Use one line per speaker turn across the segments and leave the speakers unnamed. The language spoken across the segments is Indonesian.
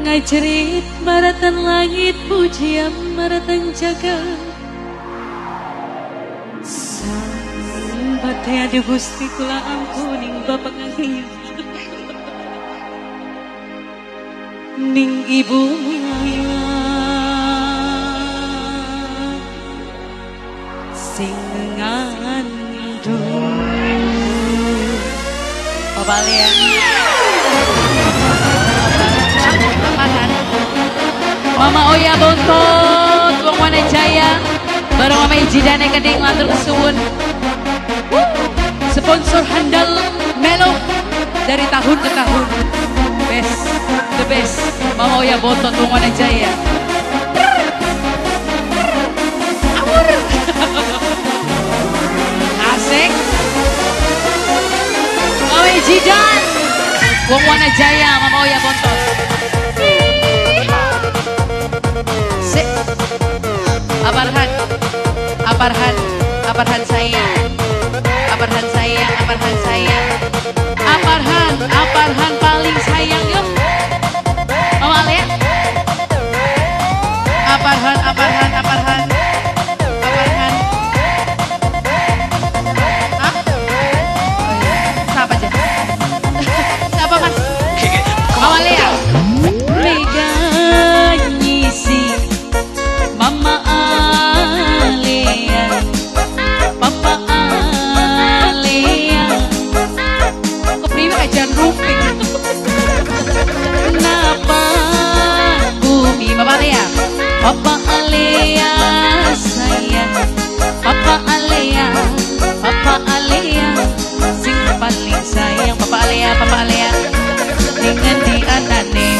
Ngajrit maratan langit pujian maratan jaga sampai ada gusti kula ampuning bapak ngangin ning ibu sing ngandung Bapak Lea Mama Oya Bontot Wong Wana Jaya bareng Mama Ijidane Keding matur kesuwun sponsor handal Melo dari tahun ke tahun best the best Mama Oya Bontot Wong Wana Jaya asik Mama Ijidan Wong Wana Jaya Mama Oya Bontot Aparhan sayang Aparhan paling sayang yuk Mama Lea Aparhan hah? Siapa aja? Siapa mas? Mama Lea Mega nyisi Mama Alea Papa Alea kepriwe ajan rumping kenapa bumi Papa Alea Papa Alea sayang Papa Alea sing paling sayang Papa Alea dengan di anane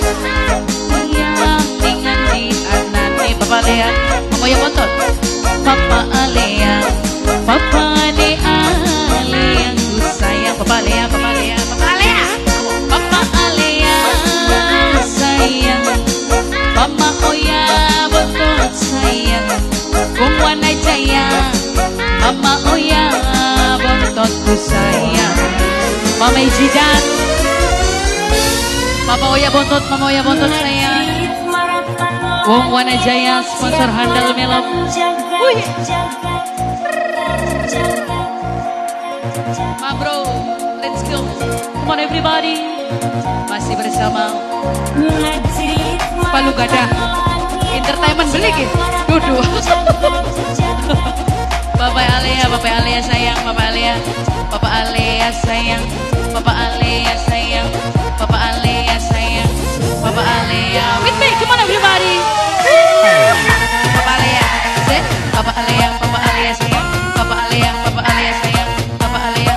dengan di anane Papa Alea Mama Oya Bontot Papa Alea ku sayang Papa Alea sayang Mama Oya Bontot sayang Wong Wana Jaya Mama Oya Bontot ku sayang Mama Ijidan Mama Oya Bontot sayang Wong Wana Jaya sponsor handal Melo Ma bro, let's go. Come on everybody. Masih bersama Palu Gada Entertainment beli gitu. Duduk. Bapak Alea sayang, Bapak Alea sayang, Bapak Alea sayang, Bapak Alea sayang, Bapak Alea. With me, come on everybody. Bapak Alea, say, Bapak Alea sayang, Bapak Alea sayang, Bapak Alea.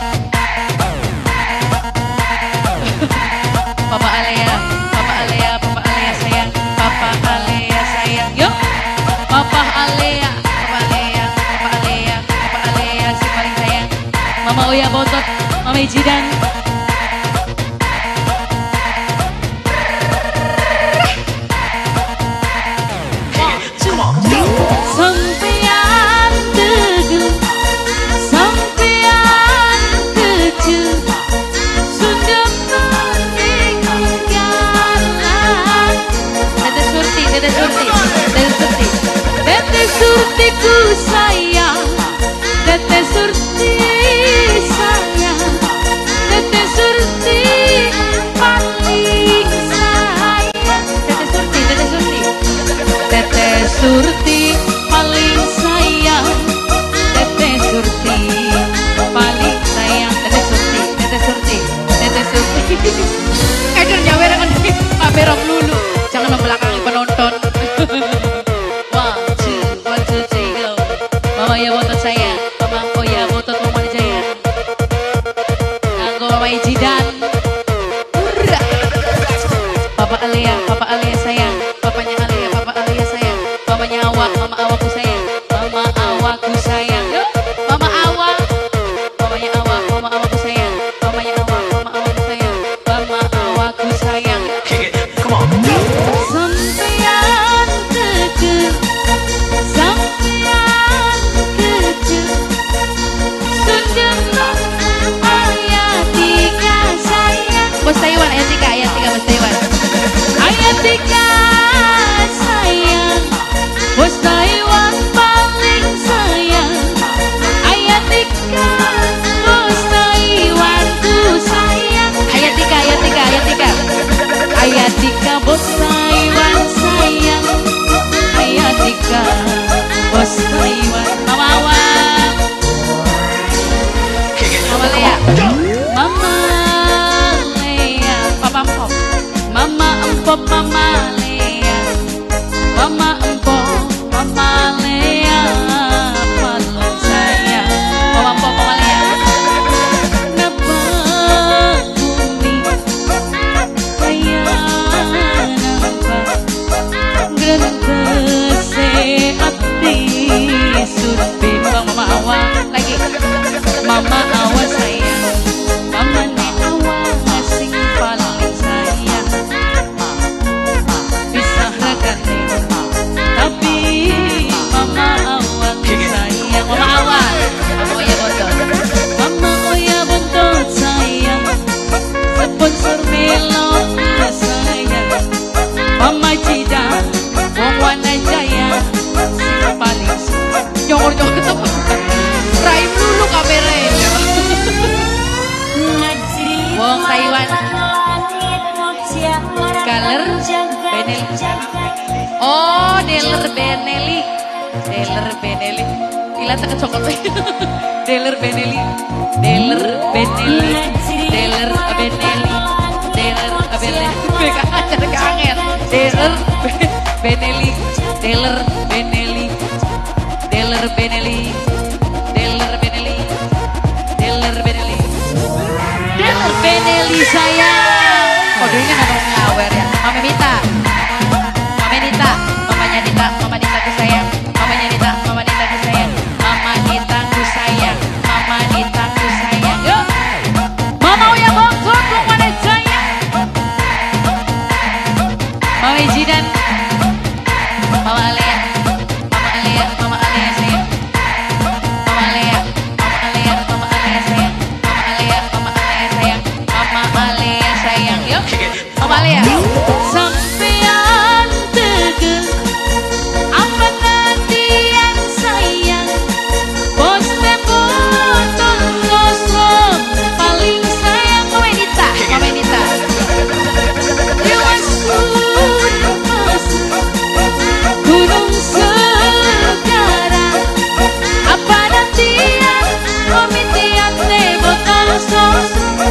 Bapak Alea sayang, Bapak Alea sayang. Yuk, Bapak Alea si paling sayang. Mama Oya Bontot, Mama Ijidan. Tete surti ku sayang, Tete surti sayang, Tete surti paling sayang, Tete surti paling sayang, Tete surti paling sayang, Tete surti. Kader nyawer kan Pak Berong lulu, jangan membelakangi penonton. One, two, three, go. Mama Oya Bontot sayang, Mama Oya Bontot lagi. Mama awas sayang, mama ni awas sing paling sayang. Bisa regane, tapi mama awas sayang. Mama awas, oh ya bontot. Mama oh ya bontot sayang, sponsor melon sayang. Mama Cida, wong wana jaya, sing paling nyongor-nyongor ketemu. Raim dulu kameranya. Wong Taiwan. Color Benelli. Oh, Dealer Benelli. Dealer Benelli. Gila tak kecokot. Dealer Benelli. Dealer Benelli. Dealer Benelli. Dealer Benelli. Beka aja kangen. Dealer Benelli. Dealer Benelli. Dealer Benelli. Dealer Benelli. Dealer Benelli. Dealer Benelli sayang. Kodenya ngomong ngawer ya. Mama Mita. Mama Nita. Mamanya Nita. Mama Nita ku sayang. Mamanya Nita. Mama Nita ku sayang. Mama Nita ku sayang. Mama Nita ku sayang. Yuk. Mama Uya Bongkot. Wong mana jaya. Mama Jidan. Mama Alea. Mama Alea. Mama Alea sayang. Mama Alea. Mama Alea. Mama Alea sayang. Mama Alea. Mama Alea sayang. Mama Alea sayang. Yuk. Mama Alea. Sampean teguh apa gantian sayang. Bos tembotong gosok paling sayang. Mama Nita. Mama Nita. Dewas gunung sekarang apa nantian komitian botol sos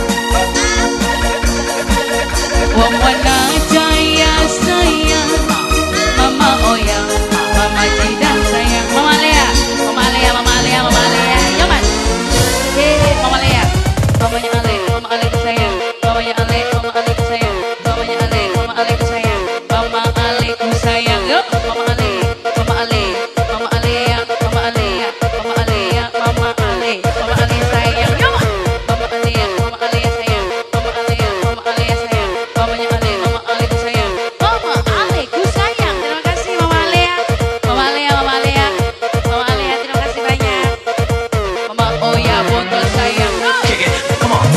wong wana jaya sayang. Mama Oya, Mama Cida sayang. Mama Lea, Mama Lea, Mama Lea, Mama Lea. Yo mas, Mama Lea, mamanya Ale, Mama Ale sayang. Mamanya Ale, Mama Ale sayang. Mamanya Ale, Mama Ale sayang. Mama Ale sayang. Yo, Mama Ale, Mama Ale, Mama Ale ya, Mama Ale ya, Mama Ale ya, Mama Ale, Mama Ale sayang. Yo, Mama Ale ya, Mama Ale sayang. Mama Ale ya, Mama Ale sayang. Mamanya Ale, Mama Ale sayang. Mama Ale sayang. Terima kasih Mama Ale ya, Mama Ale ya, Mama Ale ya, Mama Ale ya. Terima kasih banyak. Mama Oya Bongkot sayang.
Come on.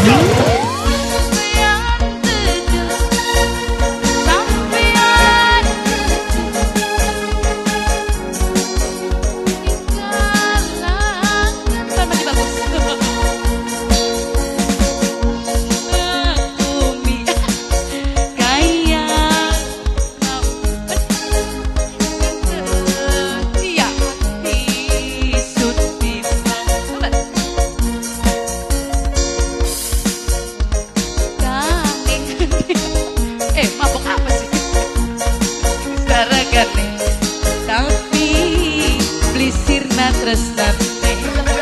Mabok apa sih? Saragane tapi blisirna tresnane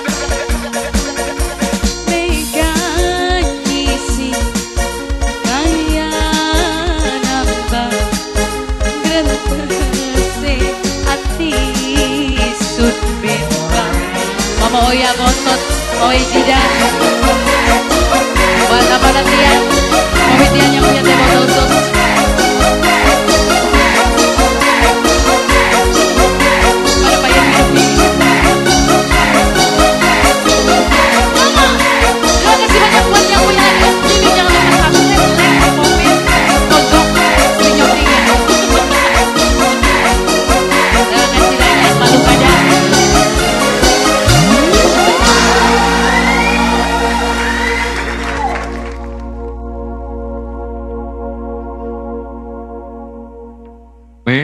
mega ngisi kaya nambah grentese ati sud bintang. Mama Oya Bontot, Mama Jidan. Buat apa nantian? Mama Jidan yang punya